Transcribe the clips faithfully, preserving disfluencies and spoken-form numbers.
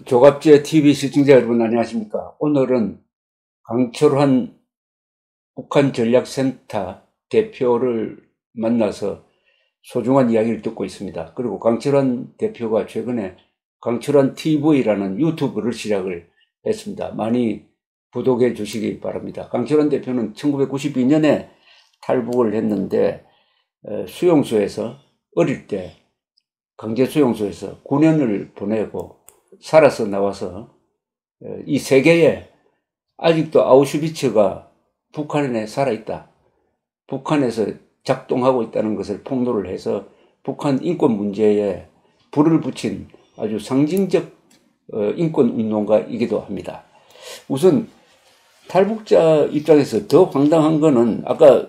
조갑제 티비 시청자 여러분 안녕하십니까. 오늘은 강철환 북한 전략센터 대표를 만나서 소중한 이야기를 듣고 있습니다. 그리고 강철환 대표가 최근에 강철환 티비라는 유튜브를 시작을 했습니다. 많이 구독해 주시기 바랍니다. 강철환 대표는 천구백구십이 년에 탈북을 했는데 수용소에서 어릴 때 강제 수용소에서 구 년을 보내고 살아서 나와서 이 세계에 아직도 아우슈비츠가 북한에 살아있다, 북한에서 작동하고 있다는 것을 폭로를 해서 북한 인권 문제에 불을 붙인 아주 상징적 인권 운동가이기도 합니다. 우선 탈북자 입장에서 더 황당한 거는 아까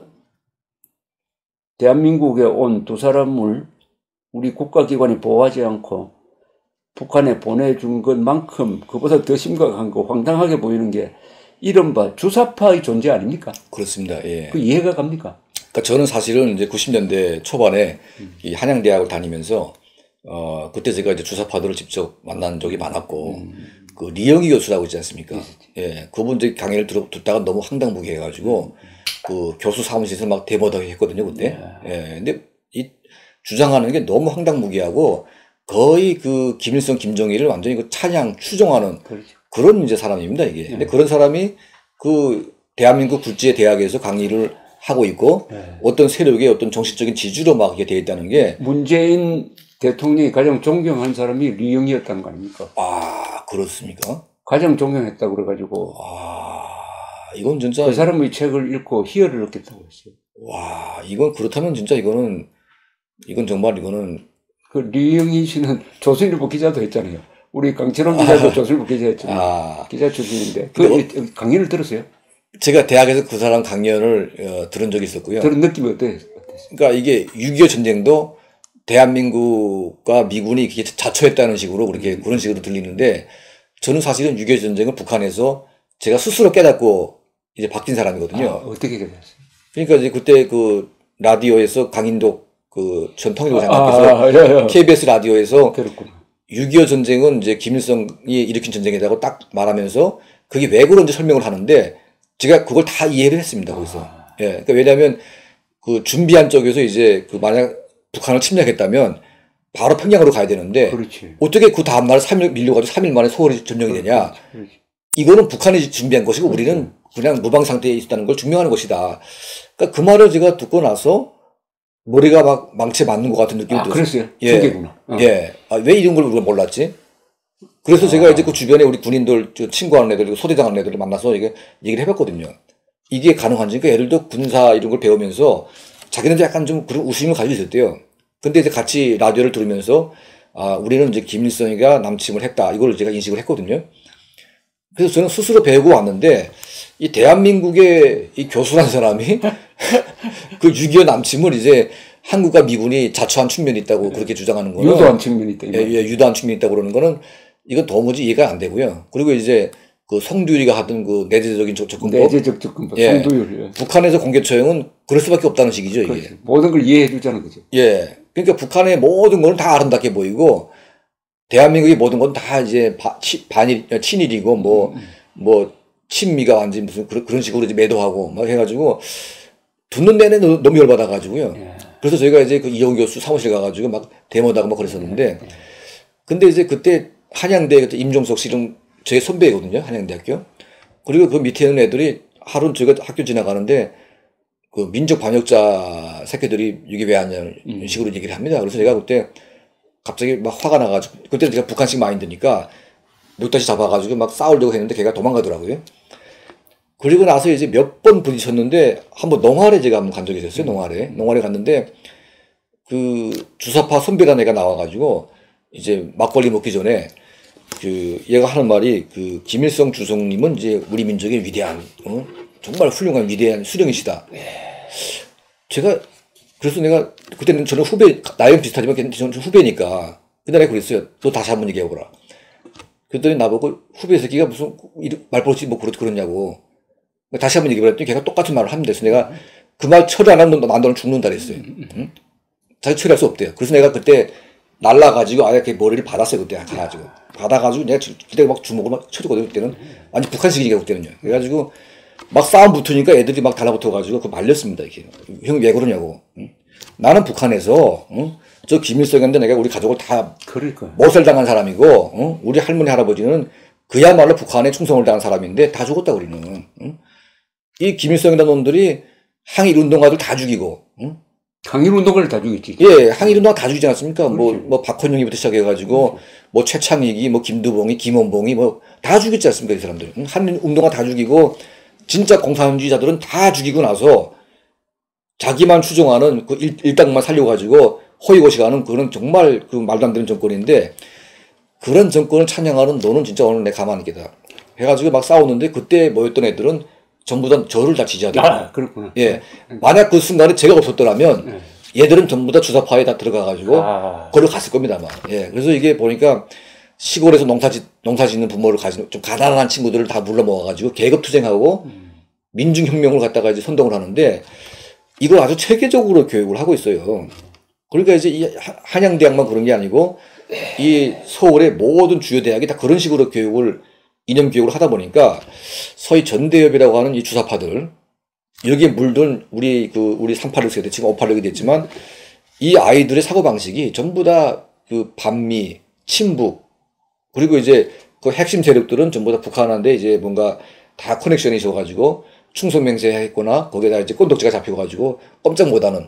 대한민국에 온 두 사람을 우리 국가기관이 보호하지 않고 북한에 보내준 것만큼 그보다 더 심각한 거, 황당하게 보이는 게 이른바 주사파의 존재 아닙니까? 그렇습니다. 예. 그 이해가 갑니까? 그러니까 저는 사실은 이제 구십 년대 초반에 음. 이 한양대학을 다니면서 어 그때 제가 이제 주사파들을 직접 만난 적이 많았고 음. 그 리영희 교수라고 있지 않습니까? 음. 예, 그분 이제 강의를 들어 듣다가 너무 황당무계해가지고 음. 그 교수 사무실에서 막 대모하게 했거든요 그때. 예. 예. 근데 이 주장하는 게 너무 황당무계하고 거의 그 김일성, 김정일을 완전히 그 찬양, 추종하는 그렇죠. 그런 이제 사람입니다, 이게. 네. 근데 그런 사람이 그 대한민국 국제 대학에서 강의를 하고 있고 네. 어떤 세력의 어떤 정신적인 지주로 막 이게 되어 있다는 게. 문재인 대통령이 가장 존경한 사람이 리영이었다는 거 아닙니까? 아, 그렇습니까? 가장 존경했다고 그래가지고. 아, 이건 진짜. 그 사람의 책을 읽고 희열을 얻겠다고 했어요. 와, 이건 그렇다면 진짜 이거는, 이건 정말 이거는. 그 리영희 씨는 조선일보 기자도 했잖아요. 우리 강철환 기자도 아, 조선일보 기자 했잖아요. 아, 기자 출신인데. 그 어, 강연을 들었어요? 제가 대학에서 그 사람 강연을 어, 들은 적이 있었고요. 들은 느낌이 어때요? 그러니까 이게 육이오 전쟁도 대한민국과 미군이 자초했다는 식으로 그렇게 음. 그런 식으로 들리는데 저는 사실은 육이오 전쟁은 북한에서 제가 스스로 깨닫고 이제 바뀐 사람이거든요. 아, 어떻게 깨달았어요? 그러니까 이제 그때 그 라디오에서 강인독 그 전 통일부 장관께서 아, 아, 아, 케이비에스 라디오에서 육이오 전쟁은 이제 김일성이 일으킨 전쟁이라고 딱 말하면서 그게 왜 그런지 설명을 하는데 제가 그걸 다 이해를 했습니다. 거기서. 아. 예. 그러니까 왜냐하면 그 준비한 쪽에서 이제 그 만약 북한을 침략했다면 바로 평양으로 가야 되는데 그렇지. 어떻게 그 다음날 삼 일 밀려가지고 삼 일 만에 서울이 점령이 되냐. 그렇지. 그렇지. 이거는 북한이 준비한 것이고 그렇지. 우리는 그냥 무방 상태에 있다는 걸 증명하는 것이다. 그러니까 그 말을 제가 듣고 나서 머리가 막 망치에 맞는 것 같은 느낌이 아, 들었어요. 그랬어요? 예. 두개구나. 어. 예. 아, 왜 이런 걸 우리가 몰랐지? 그래서 아. 제가 이제 그 주변에 우리 군인들, 친구하는 애들, 소대장하는 애들을 만나서 이게 얘기를 해봤거든요. 이게 가능한지, 그러니까 예를 들어 군사 이런 걸 배우면서 자기는 약간 좀 그런 우심을 가지고 있었대요. 근데 이제 같이 라디오를 들으면서 아, 우리는 이제 김일성이가 남침을 했다. 이걸 제가 인식을 했거든요. 그래서 저는 스스로 배우고 왔는데 이 대한민국의 이 교수라는 사람이 그 육이오 남침을 이제 한국과 미군이 자초한 측면이 있다고 네. 그렇게 주장하는 거는 유도한 측면이 있다. 예, 예, 유도한 측면이 있다고 그러는 거는 이건 도무지 이해가 안 되고요. 그리고 이제 그 송두율이가 하던 그 내재적인 접근법, 내재적 접근법, 예, 송두율. 예. 북한에서 공개 처형은 그럴 수밖에 없다는 식이죠. 이게 그렇지. 모든 걸 이해해 주자는 거죠. 예, 그러니까 북한의 모든 건 다 아름답게 보이고 대한민국의 모든 건 다 이제 바, 치, 반일, 친일이고 뭐 뭐. 음, 뭐 친미가 완전히 무슨 그런, 그런 식으로 이제 매도하고 막 해가지고 듣는 내내 너무 열받아가지고요. 예. 그래서 저희가 이제 그 이영 교수 사무실 가가지고 막 데모다가 막 그랬었는데 예. 근데 이제 그때 한양대 그때 임종석 씨는 제 선배거든요. 한양대학교. 그리고 그 밑에 있는 애들이 하루 저희가 학교 지나가는데 그 민족 반역자 새끼들이 이게 왜 하냐는 음. 식으로 얘기를 합니다. 그래서 제가 그때 갑자기 막 화가 나가지고 그때는 제가 북한식 마인드니까 멱다시 잡아가지고 막 싸우려고 했는데 걔가 도망가더라고요. 그리고 나서 이제 몇 번 부딪혔는데 한번 농활에 제가 한번 간 적이 있었어요. 농활에. 농활에 갔는데 그 주사파 선배단 애가 나와가지고 이제 막걸리 먹기 전에 그 얘가 하는 말이 그 김일성 주석님은 이제 우리 민족의 위대한 어? 정말 훌륭한 위대한 수령이시다. 제가 그래서 내가 그때는 저는 후배 나이는 비슷하지만 저는 후배니까 근데 내가 그랬어요. 너 다시 한번 얘기해보라. 그랬더니 나보고 후배 새끼가 무슨 말버릇이 뭐 그렇냐고. 다시 한번 얘기를 했더니 걔가 똑같은 말을 하면 돼서 내가 그 말 처리 안 하면 난 너는 죽는다 그랬어요. 응? 자기 처리할 수 없대요. 그래서 내가 그때 날라가지고 아예 그 머리를 받았어요 그때 가가지고 받아가지고 내가 그때 막 주먹을 막 쳐주거든요 그때는 완전 북한식이니까 그때는요. 그래가지고 막 싸움 붙으니까 애들이 막 달라붙어가지고 그 말렸습니다 이렇게. 형 왜 그러냐고. 응? 나는 북한에서 응? 저 김일성인데 내가 우리 가족을 다 몰살당한 사람이고 응? 우리 할머니 할아버지는 그야말로 북한에 충성을 다한 사람인데 다 죽었다 우리는. 응? 이 김일성이라는 놈들이 항일 운동가들 다 죽이고. 응? 항일 운동가를 다 죽였지. 예, 항일 운동가 다 죽이지 않았습니까? 그렇지. 뭐, 뭐 박헌영이부터 시작해가지고 그렇지. 뭐 최창익이 뭐 김두봉이 김원봉이 뭐 다 죽였지 않습니까 이 사람들. 응? 한일 운동가 다 죽이고 진짜 공산주의자들은 다 죽이고 나서 자기만 추종하는 그 일, 일당만 살려가지고 호의고시가는 그런 정말 그 말도 안 되는 정권인데 그런 정권을 찬양하는 너는 진짜 오늘 내 가만히 있겠다. 해가지고 막 싸웠는데 그때 모였던 애들은 전부 다 저를 다 지지하더라고요. 아, 그렇구나. 예. 만약 그 순간에 제가 없었더라면 네. 얘들은 전부 다 주사파에 다 들어가가지고 아. 거기로 갔을 겁니다. 아마. 예. 그래서 이게 보니까 시골에서 농사 짓, 농사 짓는 부모를 가진 좀 가난한 친구들을 다 물러 모아가지고 계급투쟁하고 음. 민중혁명을 갖다가 이제 선동을 하는데 이걸 아주 체계적으로 교육을 하고 있어요. 그러니까 이제 이 한양대학만 그런 게 아니고 이 서울의 모든 주요 대학이 다 그런 식으로 교육을 이념 교육을 하다 보니까 소위 전대협이라고 하는 이 주사파들 여기에 물든 우리 그 우리 삼팔육 세대 지금 오팔육이 됐지만 이 아이들의 사고 방식이 전부 다 그 반미, 친북 그리고 이제 그 핵심 세력들은 전부 다 북한한테 이제 뭔가 다 커넥션이 있어가지고 충성맹세했거나 거기에다 이제 꼰덕지가 잡혀가지고 꼼짝 못하는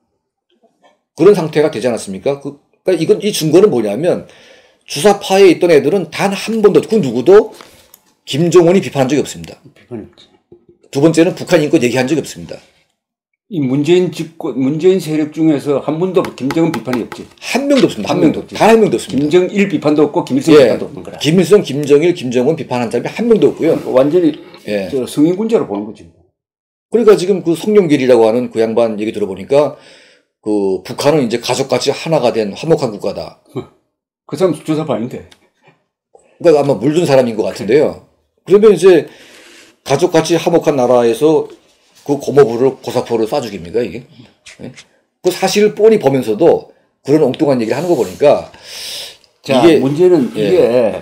그런 상태가 되지 않았습니까? 그, 그러니까 이건 이 증거는 뭐냐면 주사파에 있던 애들은 단 한 번도 그 누구도 김정은이 비판한 적이 없습니다. 비판이 없지. 두 번째는 북한 인권 얘기한 적이 없습니다. 이 문재인 집권 문재인 세력 중에서 한 분도 김정은 비판이 없지. 한 명도 없습니다. 한 명도 없지. 단 한 명도 없습니다. 김정일 비판도 없고 김일성 예, 비판도 없는 거라. 김일성, 김정일, 김정은 비판한 사람이 한 명도 없고요. 완전히 예. 저 성인군자로 보는 거지. 그러니까 지금 그 송영길이라고 하는 그 양반 얘기 들어보니까 그 북한은 이제 가족같이 하나가 된 화목한 국가다. 그 사람 주사파 아닌데. 그러니까 아마 물든 사람인 것 같은데요. 그러면 이제 가족같이 화목한 나라에서 그 고모부를 고사포를 쏴 죽입니까 이게? 네? 그 사실을 뻔히 보면서도 그런 엉뚱한 얘기를 하는 거 보니까 자, 이게 문제는 예. 이게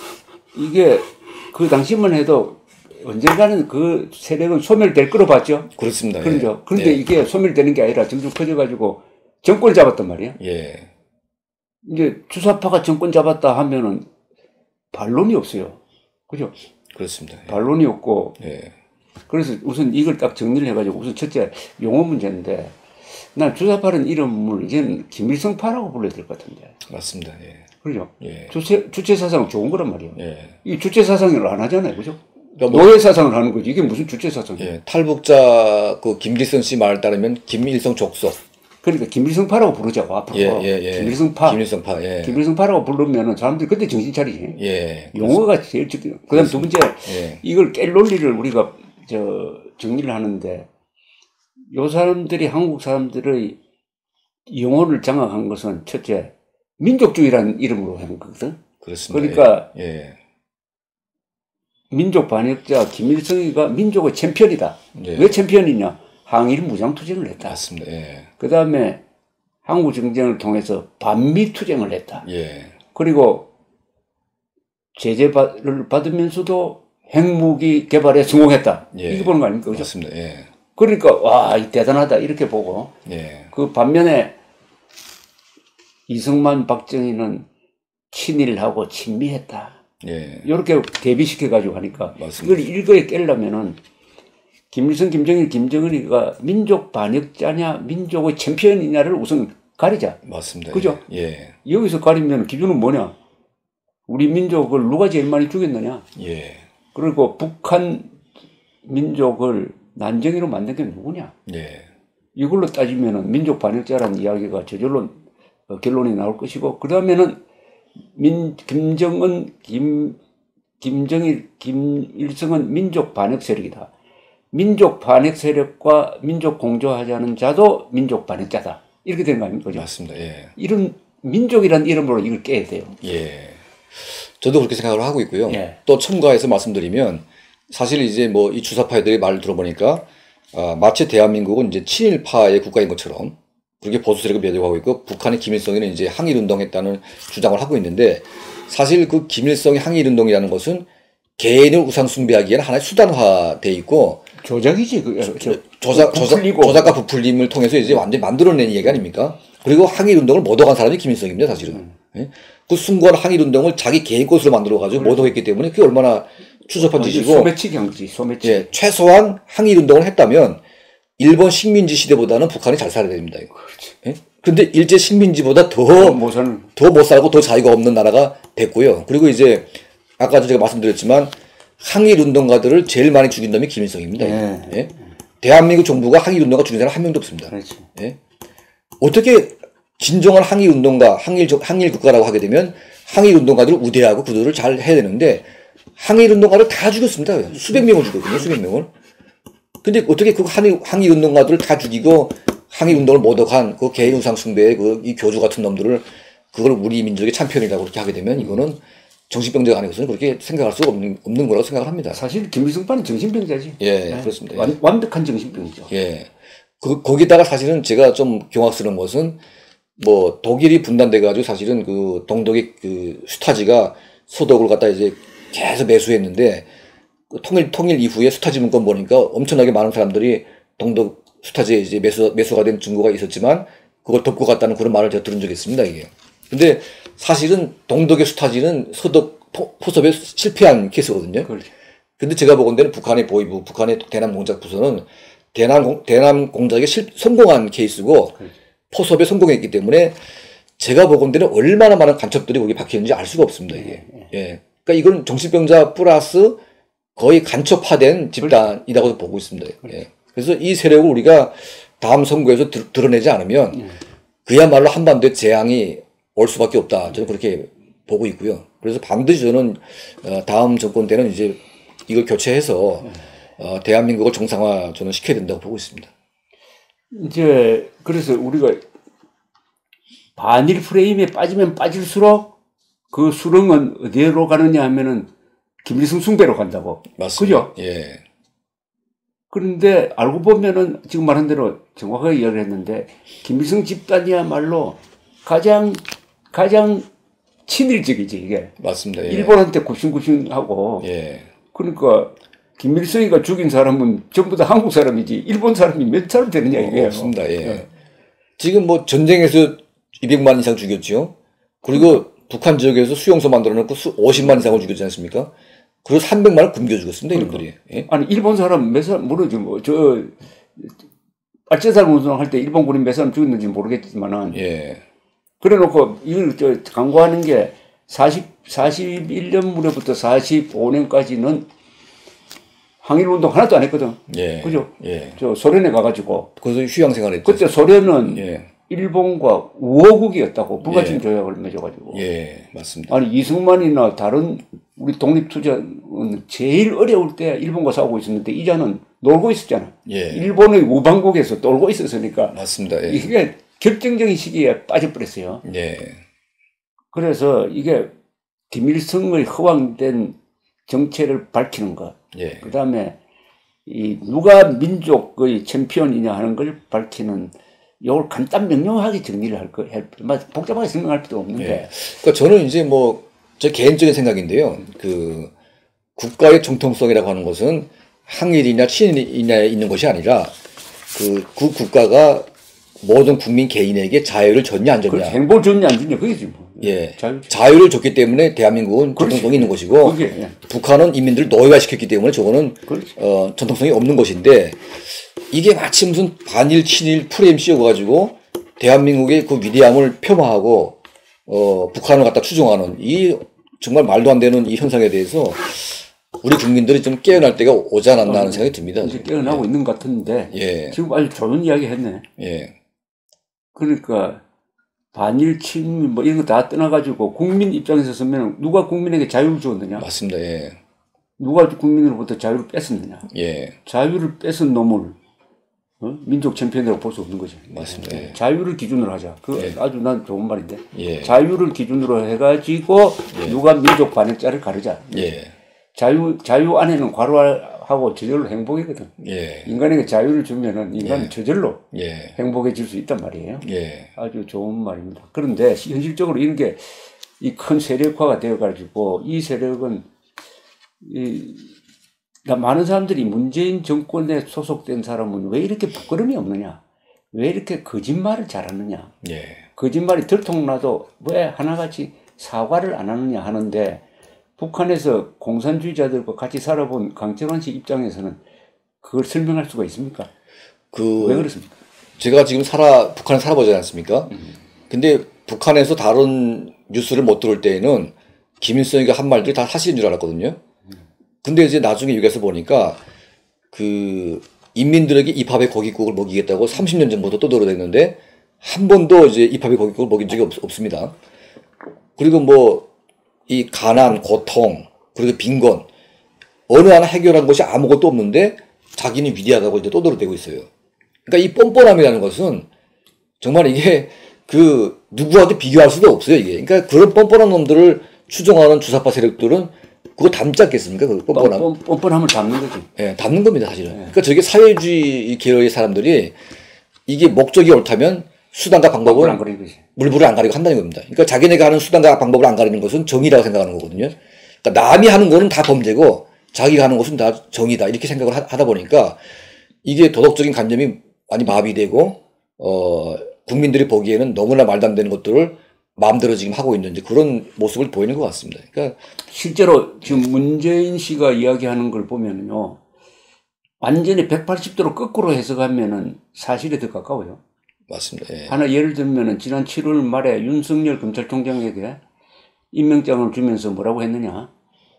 이게 그 당시만 해도 언젠가는 그 세력은 소멸될 거로 봤죠. 그렇습니다. 그렇죠. 예. 그런데 예. 이게 소멸되는 게 아니라 점점 커져가지고 정권을 잡았단 말이야. 예. 이제 주사파가 정권 잡았다 하면은 반론이 없어요. 그죠? 그렇습니다. 예. 반론이 없고. 예. 그래서 우선 이걸 딱 정리를 해가지고 우선 첫째 용어 문제인데 난 주사파는 이름을 이제는 김일성파라고 불러야 될 것 같은데. 맞습니다. 예. 그죠? 예. 주체, 주체 사상은 좋은 거란 말이에요. 예. 이 주체 사상을 안 하잖아요. 그죠? 그러니까 뭐, 노예 사상을 하는 거지. 이게 무슨 주체 사상이에요? 예. 탈북자 그 김일성 씨 말을 따르면 김일성 족속. 그러니까 김일성파라고 부르자고 앞으로. 예, 예, 예. 김일성파. 김일성파. 예. 김일성파라고 부르면은 사람들이 그때 정신 차리지. 예. 용어가 제일 즉. 그다음 두 번째 예. 이걸 깰 논리를 우리가 저 정리를 하는데 요 사람들이 한국 사람들의 영혼을 장악한 것은 첫째 민족주의라는 이름으로 한 거거든. 그렇습니다. 그러니까 예. 민족 반역자 김일성이가 민족의 챔피언이다. 예. 왜 챔피언이냐? 항일 무장투쟁을 했다. 맞습니다. 예. 그 다음에 항우정쟁을 통해서 반미투쟁을 했다. 예. 그리고 제재를 받으면서도 핵무기 개발에 성공했다. 예. 이거 보는 거 아닙니까? 그죠? 맞습니다. 예. 그러니까 와, 대단하다 이렇게 보고 예. 그 반면에 이승만, 박정희는 친일하고 친미했다. 예. 이렇게 대비시켜가지고 하니까 맞습니다. 이걸 일거에 깨려면은 김일성, 김정일, 김정은이가 민족 반역자냐, 민족의 챔피언이냐를 우선 가리자. 맞습니다. 그죠? 예. 여기서 가리면 기준은 뭐냐? 우리 민족을 누가 제일 많이 죽였느냐? 예. 그리고 북한 민족을 난쟁이로 만든 게 누구냐? 예. 이걸로 따지면은 민족 반역자라는 이야기가 저절로 어, 결론이 나올 것이고, 그 다음에는 민, 김정은, 김, 김정일, 김일성은 민족 반역 세력이다. 민족 반역 세력과 민족 공조하자는 자도 민족 반역자다. 이렇게 된 거 아닙니까? 그죠? 맞습니다. 예. 이런 민족이라는 이름으로 이걸 깨야 돼요. 예. 저도 그렇게 생각을 하고 있고요. 예. 또 첨가해서 말씀드리면 사실 이제 뭐 이 주사파들의 말을 들어보니까 아, 마치 대한민국은 이제 친일파의 국가인 것처럼 그렇게 보수 세력을 매도하고 있고 북한의 김일성이는 이제 항일운동했다는 주장을 하고 있는데 사실 그 김일성의 항일운동이라는 것은 개인을 우상 숭배하기에는 하나의 수단화돼 있고 조작이지 그 조작 조작 조작과 부풀림을 통해서 이제 완전히 만들어낸 얘기 아닙니까? 그리고 항일운동을 모독한 사람이 김일성입니다, 사실은. 음. 예? 그 숭고한 항일운동을 자기 개인 것으로 만들어가지고 그렇죠. 모독했기 때문에 그게 얼마나 추접한 짓이고. 소매치 경지, 소매치. 예, 최소한 항일운동을 했다면 일본 식민지 시대보다는 북한이 잘 살아야 됩니다. 그렇지. 예? 근데 일제 식민지보다 더 못 더 못 살고 더 자유가 없는 나라가 됐고요. 그리고 이제 아까도 제가 말씀드렸지만 항일운동가들을 제일 많이 죽인 놈이 김일성입니다. 예. 예? 대한민국 정부가 항일운동가 죽인 사람 한 명도 없습니다. 그렇지. 예? 어떻게 진정한 항일운동가, 항일, 항일 국가라고 하게 되면 항일운동가들을 우대하고 구도를 잘 해야 되는데 항일운동가를 다 죽였습니다. 수백 명을 죽였거든요. 수백 명을. 근데 어떻게 그 항일, 항일운동가들을 다 죽이고 항일운동을 모독한 그 개인 우상 숭배의 그 이 교주 같은 놈들을 그걸 우리 민족의 참편이라고 그렇게 하게 되면 이거는 정신병자가 아니고서는 그렇게 생각할 수가 없는, 없는 거라고 생각을 합니다. 사실 김일성파는 정신병자지. 예, 네. 그렇습니다. 완, 완벽한 정신병이죠. 예. 그, 거기다가 사실은 제가 좀 경악스러운 것은 뭐 독일이 분단돼가지고 사실은 그 동독의 그 슈타지가 소독을 갖다 이제 계속 매수했는데 그 통일, 통일 이후에 슈타지 문건 보니까 엄청나게 많은 사람들이 동독 슈타지에 이제 매수, 매수가 된 증거가 있었지만 그걸 덮고 갔다는 그런 말을 제가 들은 적이 있습니다, 이게. 근데 사실은 동독의 슈타지는 소독 포, 포섭에 실패한 케이스거든요. 그렇죠. 근데 제가 보건대는 북한의 보위부, 북한의 대남 공작 부서는 대남, 공, 대남 공작에 실, 성공한 케이스고 그렇죠. 포섭에 성공했기 때문에 제가 보건대는 얼마나 많은 간첩들이 거기 박혀있는지 알 수가 없습니다, 이게. 네. 예. 그러니까 이건 정신병자 플러스 거의 간첩화된 집단이라고 보고 있습니다. 예. 그래서 이 세력을 우리가 다음 선거에서 드, 드러내지 않으면 네. 그야말로 한반도의 재앙이 올 수밖에 없다. 저는 그렇게 보고 있고요. 그래서 반드시 저는 다음 정권 때는 이제 이걸 교체해서 어, 대한민국을 정상화 저는 시켜야 된다고 보고 있습니다. 이제 그래서 우리가 반일 프레임에 빠지면 빠질수록 그 수렁은 어디로 가느냐 하면은 김일성 숭배로 간다고. 맞습니다. 그죠? 예. 그런데 알고 보면은 지금 말한 대로 정확하게 이야기를 했는데 김일성 집단이야말로 가장 가장 친일적이지 이게. 맞습니다. 예. 일본한테 굽신굽신하고. 예. 그러니까 김일성이가 죽인 사람은 전부 다 한국 사람이지 일본 사람이 몇 사람 되느냐 이게. 없습니다. 예. 예. 지금 뭐 전쟁에서 이백만 이상 죽였죠. 그리고 음. 북한 지역에서 수용소 만들어놓고 수 오십만 이상을 죽였지 않습니까? 그리고 삼백만을 굶겨 죽었습니다. 이분들이. 예? 아니 일본 사람 몇 사람 모르죠. 뭐 저 알제살 운동할 때 일본 군인 몇 사람 죽였는지 모르겠지만은. 예. 그래놓고 이걸 저 강구하는 게 사십, 사십일 년 무렵부터 사십오 년까지는 항일운동 하나도 안 했거든. 예. 그죠? 예. 저 소련에 가가지고. 거기서 휴양생활 했죠. 그때 소련은 예. 일본과 우호국이었다고 불가침 예. 조약을 맺어가지고. 예, 맞습니다. 아니 이승만이나 다른 우리 독립투자는 제일 어려울 때 일본과 싸우고 있었는데 이자는 놀고 있었잖아. 예. 일본의 우방국에서 놀고 있었으니까. 맞습니다. 예. 이게 결정적인 시기에 빠져버렸어요. 예. 그래서 이게 김일성의 허황된 정체를 밝히는 것. 예. 그 다음에 이 누가 민족의 챔피언이냐 하는 걸 밝히는 이걸 간단 명료하게 정리를 할 거, 복잡하게 설명할 필요 없는데. 예. 그러니까 저는 이제 뭐 제 개인적인 생각인데요. 그 국가의 정통성이라고 하는 것은 항일이냐 친일이냐에 있는 것이 아니라 그, 그 국가가 모든 국민 개인에게 자유를 줬냐 안 줬냐. 행복을 줬냐 안 줬냐 그게지 뭐. 예. 자유. 자유를 줬기 때문에 대한민국은 전통성이 있는 것이고 그게, 예. 북한은 인민들을 노예화시켰기 때문에 저거는 그렇지. 어, 전통성이 없는 것인데 이게 마치 무슨 반일 친일 프레임 씌워가지고 대한민국의 그 위대함을 폄하하고 어, 북한을 갖다 추종하는 이 정말 말도 안 되는 이 현상에 대해서 우리 국민들이 좀 깨어날 때가 오지 않았나 하는 생각이 듭니다. 이제 깨어나고 예. 있는 것 같은데 예. 지금 아주 좋은 이야기 했네. 예. 그러니까 반일 친일 뭐 이런 거 다 떠나가지고 국민 입장에서 서면 누가 국민에게 자유를 주었느냐? 맞습니다. 예. 누가 국민으로부터 자유를 뺐었느냐? 예. 자유를 뺏은 놈을 어? 민족 챔피언이라고 볼 수 없는 거죠. 맞습니다. 예. 자유를 기준으로 하자. 그 예. 아주 난 좋은 말인데. 예. 자유를 기준으로 해가지고 예. 누가 민족 반역자를 가르자. 예. 자유 자유 안에는 괄호 하고 저절로 행복이거든. 예. 인간에게 자유를 주면은 인간은 예. 저절로 예. 행복해질 수 있단 말이에요. 예. 아주 좋은 말입니다. 그런데 현실적으로 이런 게 이 큰 세력화가 되어가지고 이 세력은 이 많은 사람들이 문재인 정권에 소속된 사람은 왜 이렇게 부끄러움이 없느냐? 왜 이렇게 거짓말을 잘하느냐? 예. 거짓말이 들통나도 왜 하나같이 사과를 안 하느냐 하는데 북한에서 공산주의자들과 같이 살아본 강철환 씨 입장에서는 그걸 설명할 수가 있습니까? 그 왜 그렇습니까? 제가 지금 살아 북한에 살아보지 않습니까? 음. 근데 북한에서 다른 뉴스를 못 들을 때에는 김일성이가 한 말들이 다 사실인 줄 알았거든요. 근데 이제 나중에 여기서 보니까 그 인민들에게 입합의 고깃국을 먹이겠다고 삼십 년 전부터 떠들어댔는데 한 번도 이제 입합의 고깃국을 먹인 적이 없, 없습니다. 그리고 뭐 이 가난, 고통, 그리고 빈곤 어느 하나 해결한 것이 아무것도 없는데 자기는 위대하다고 이제 떠들어대고 있어요. 그러니까 이 뻔뻔함이라는 것은 정말 이게 그 누구와도 비교할 수도 없어요, 이게. 그러니까 그런 뻔뻔한 놈들을 추종하는 주사파 세력들은 그거 담지 않겠습니까? 그 뻔뻔함. 뻔, 뻔뻔함을 담는 거지. 예, 담는 겁니다, 사실은. 네. 그러니까 저게 사회주의 계열의 사람들이 이게 목적이 옳다면 수단과 방법을 안 가리는 거지. 물불을 안 가리고 한다는 겁니다. 그러니까 자기네가 하는 수단과 방법을 안 가리는 것은 정의라고 생각하는 거거든요. 그러니까 남이 하는 거는 다 범죄고 자기가 하는 것은 다 정의다 이렇게 생각을 하다 보니까 이게 도덕적인 관념이 많이 마비되고 어 국민들이 보기에는 너무나 말도 안 되는 것들을 마음대로 지금 하고 있는 그런 모습을 보이는 것 같습니다. 그러니까 실제로 지금 문재인 씨가 이야기하는 걸 보면요, 완전히 백팔십 도로 거꾸로 해석하면은 사실에 더 가까워요. 맞습니다. 예. 하나 예를 들면은 지난 칠월 말에 윤석열 검찰총장에게 임명장을 주면서 뭐라고 했느냐?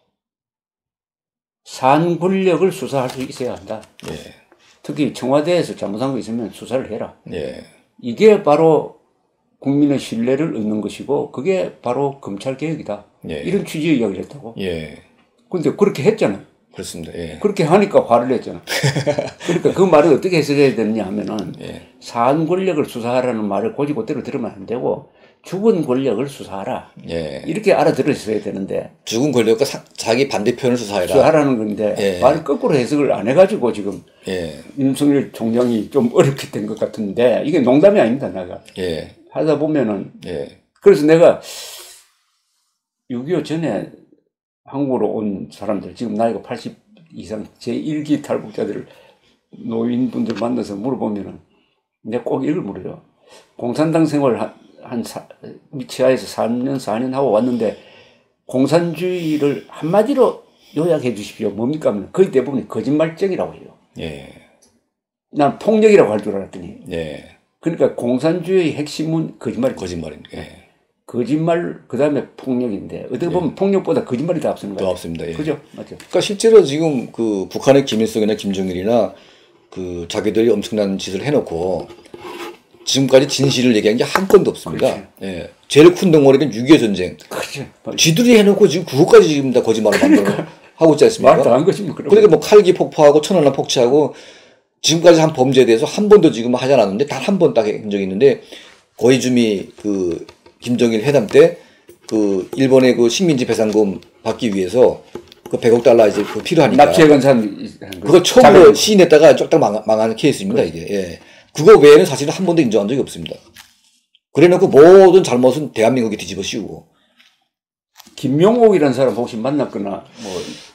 산 권력을 수사할 수 있어야 한다. 예. 특히 청와대에서 잘못한 거 있으면 수사를 해라. 예. 이게 바로 국민의 신뢰를 얻는 것이고 그게 바로 검찰개혁이다. 예. 이런 취지의 이야기를 했다고. 예. 근데 그렇게 했잖아요. 그렇습니다. 예. 그렇게 하니까 화를 냈잖아. 그러니까 그 말을 어떻게 해석해야 되느냐 하면은 예. 산 권력을 수사하라는 말을 고지고대로 들으면 안 되고 죽은 권력을 수사하라. 예. 이렇게 알아들으셔야 되는데 죽은 권력과 사, 자기 반대편을 수사해라. 수사하라는 건데 예. 말을 거꾸로 해석을 안 해가지고 지금 예. 윤석열 총장이 좀 어렵게 된 것 같은데 이게 농담이 아닙니다. 내가 예. 하다 보면은 예. 그래서 내가 육이오 전에 한국으로 온 사람들 지금 나이가 팔십 이상 제일 기 탈북자들을 노인분들 만나서 물어보면은 내가 꼭 이걸 물어요. 공산당 생활 한, 한 사, 미치아에서 삼 년 사 년 하고 왔는데 공산주의를 한마디로 요약해 주십시오. 뭡니까 하면 거의 대부분이 거짓말쟁이라고 해요. 예. 난 폭력이라고 할 줄 알았더니 예. 그러니까 공산주의의 핵심은 거짓말 거짓말입니다. 예. 거짓말 그다음에 폭력인데 어떻게 보면 예. 폭력보다 거짓말이 더 앞서는 거예요. 더 앞섭니다. 예. 그죠? 맞죠? 그러니까 실제로 지금 그 북한의 김일성이나 김정일이나 그 자기들이 엄청난 짓을 해놓고 지금까지 진실을 얘기한 게 한 건도 없습니다. 그렇지. 예. 제일 큰 덩어리는 육이오 전쟁. 그렇죠. 쥐들이 해놓고 지금 그것까지 지금 다 거짓말을 그러니까. 만들어 하고 있지 않습니까? 말 다 한 것이 뭐 그런 그러니까 뭐 칼기 폭파하고 천안함 폭치하고 지금까지 한 범죄에 대해서 한 번도 지금 하지 않았는데 단 한 번 딱 한 적이 있는데 고이즈미 그 김정일 회담 때 그 일본의 그 식민지 배상금 받기 위해서 그 백억 달러 이제 그 필요하니까 납치해간 사람 그거 처음으로 시인했다가 쫙딱 망, 망한 케이스입니다. 그래. 이게 예. 그거 외에는 사실은 한 번도 인정한 적이 없습니다. 그래놓고 모든 잘못은 대한민국이 뒤집어 씌우고. 김용옥이라는 사람 혹시 만났거나 뭐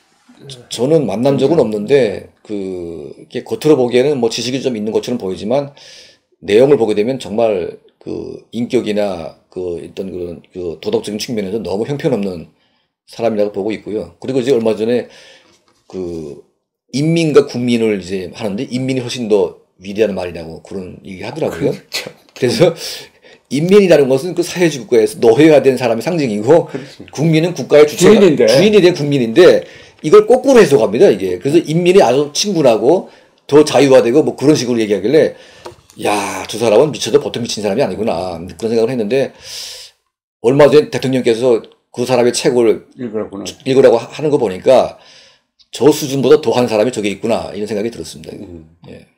저는 만난 적은 없는데 그 이렇게 겉으로 보기에는 뭐 지식이 좀 있는 것처럼 보이지만 내용을 보게 되면 정말 그 인격이나 그 어떤 그런 그 도덕적인 측면에서 너무 형편없는 사람이라고 보고 있고요. 그리고 이제 얼마 전에 그 인민과 국민을 이제 하는데 인민이 훨씬 더 위대한 말이라고 그런 얘기 하더라고요. 그렇죠. 그래서 인민이라는 것은 그 사회주의 국가에서 노예가 된 사람의 상징이고 그렇지. 국민은 국가의 주체가 주인인데. 주인이 된 국민인데 이걸 거꾸로 해석합니다, 이게. 그래서 인민이 아주 친근하고 더 자유화되고 뭐 그런 식으로 얘기하길래 야, 저 사람은 미쳐도 보통 미친 사람이 아니구나. 그런 생각을 했는데 얼마 전에 대통령께서 그 사람의 책을 읽으라고는. 읽으라고 하는 거 보니까 저 수준보다 더한 사람이 저게 있구나. 이런 생각이 들었습니다. 음. 예.